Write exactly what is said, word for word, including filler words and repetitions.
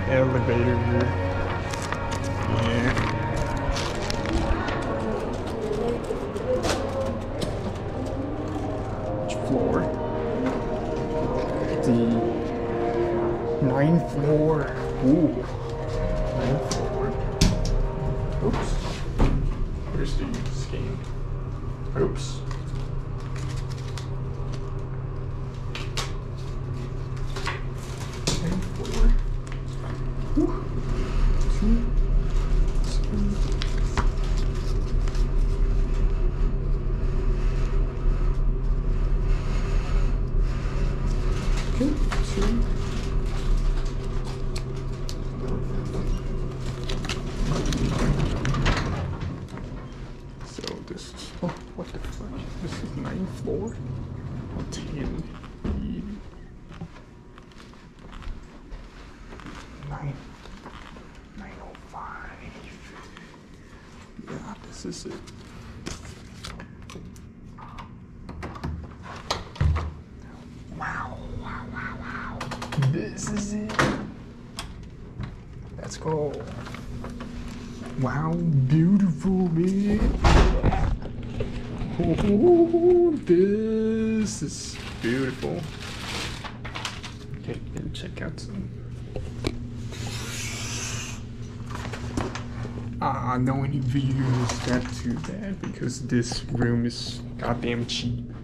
elevator here. Yeah. Which floor? The ninth floor. Ooh. Ninth floor. Oops. Where's the scheme? Oops. So this is, oh, what the fuck? This is ninth floor? ten. nine. nine oh five. Yeah, this is it. Wow, wow, wow, wow. This is it. Let's go. Wow, beautiful, man. Oh, this is beautiful. Okay, gonna check out some. Ah, no any views, not too bad because this room is goddamn cheap.